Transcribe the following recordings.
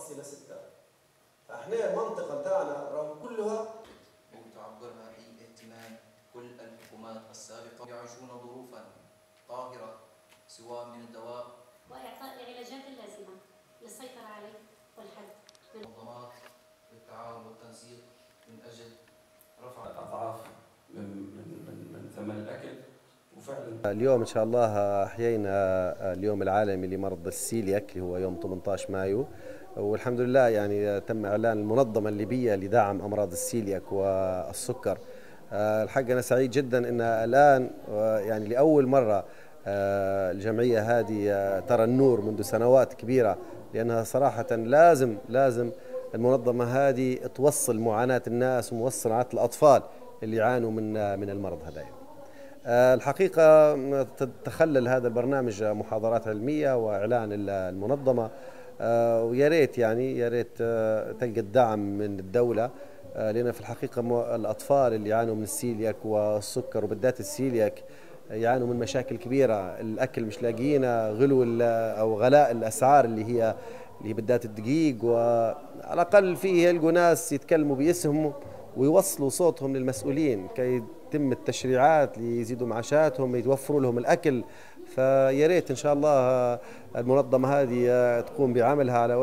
5.6. فاحنا المنطقه بتاعنا رغم كلها وتعبرها اهتمام كل الحكومات السابقه يعيشون ظروفا قاهره سواء من الدواء واعطاء العلاجات اللازمه للسيطره عليه والحد من المنظمات بالتعاون والتنسيق من اجل رفع اضعاف من ثمن الاكل. وفعلا اليوم ان شاء الله احيينا اليوم العالمي لمرض السيلياك اللي هو يوم 18 مايو، والحمد لله يعني تم اعلان المنظمه الليبيه لدعم امراض السيلياك والسكر. الحق انا سعيد جدا ان الان يعني لاول مره الجمعيه هذه ترى النور منذ سنوات كبيره، لانها صراحه لازم المنظمه هذه توصل معاناه الناس وموصل معاناه الاطفال اللي يعانوا من المرض هذا. الحقيقة تخلل هذا البرنامج محاضرات علمية وإعلان المنظمة، ويا ريت يعني يا ريت تلقى الدعم من الدولة، لأن في الحقيقة الأطفال اللي يعانوا من السيلياك والسكر وبالذات السيلياك يعانوا من مشاكل كبيرة. الأكل مش لاقيينه، غلو أو غلاء الأسعار اللي هي بالذات الدقيق، وعلى الأقل فيه يلقوا ناس يتكلموا باسمهم ويوصلوا صوتهم للمسؤولين كي يتم التشريعات ليزيدوا معاشاتهم، يتوفروا لهم الأكل. فيا ريت إن شاء الله المنظمة هذه تقوم بعملها على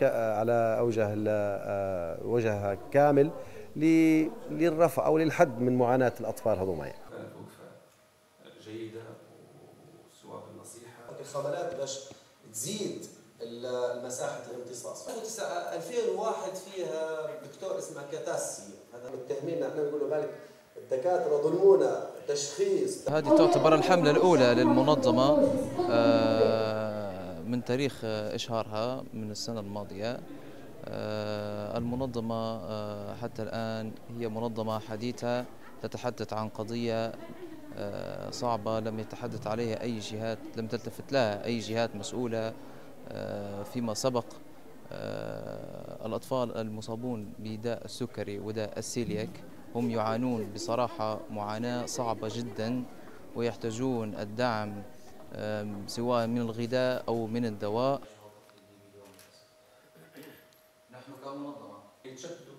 وجه كامل للرفع أو للحد من معاناة الأطفال هذوما. كانت وقفه جيده وسواء بالنصيحه الخبلات باش تزيد مساحة الامتصاص. 2001 فيها دكتور اسمه كاتاسي، هذا متهمين احنا نقولوا بالك الدكاترة ظلمونا تشخيص. هذه تعتبر الحملة الأولى للمنظمة من تاريخ إشهارها من السنة الماضية. المنظمة حتى الآن هي منظمة حديثة تتحدث عن قضية صعبة لم يتحدث عليها أي جهات، لم تلتفت لها أي جهات مسؤولة فيما سبق. الأطفال المصابون بداء السكري وداء السيلياك هم يعانون بصراحة معاناة صعبة جدا، ويحتاجون الدعم سواء من الغذاء أو من الدواء. نحن كمنظمة